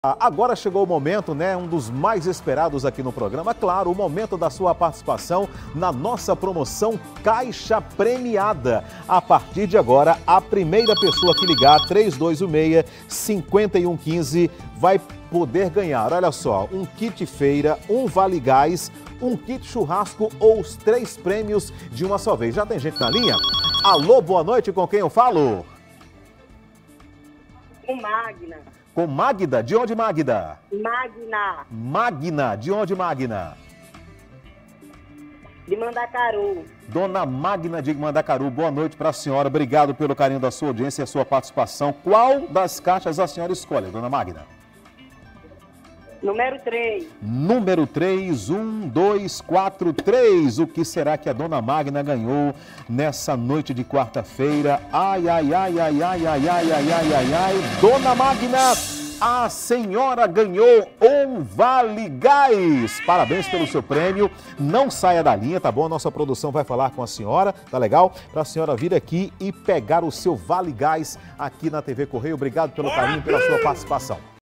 Agora chegou o momento, né? Um dos mais esperados aqui no programa, claro, o momento da sua participação na nossa promoção Caixa Premiada. A partir de agora, a primeira pessoa que ligar 3216-5115 vai poder ganhar, olha só, um kit feira, um vale gás, um kit churrasco ou os 3 prêmios de uma só vez. Já tem gente na linha? Alô, boa noite, com quem eu falo? Com Magna. Com Magda? De onde, Magda? Magna. Magna, de onde, Magna? De Mandacaru. Dona Magna de Mandacaru, boa noite para a senhora. Obrigado pelo carinho da sua audiência e a sua participação. Qual das caixas a senhora escolhe, Dona Magna? Número 3. Número 3, 1, 2, 4, 3. O que será que a Dona Magna ganhou nessa noite de quarta-feira? Ai, ai, ai, ai, ai, ai, ai, ai, ai, ai, ai. Dona Magna, a senhora ganhou um Vale Gás. Parabéns pelo seu prêmio. Não saia da linha, tá bom? A nossa produção vai falar com a senhora, tá legal? Para a senhora vir aqui e pegar o seu Vale Gás aqui na TV Correio. Obrigado pelo carinho, pela sua participação.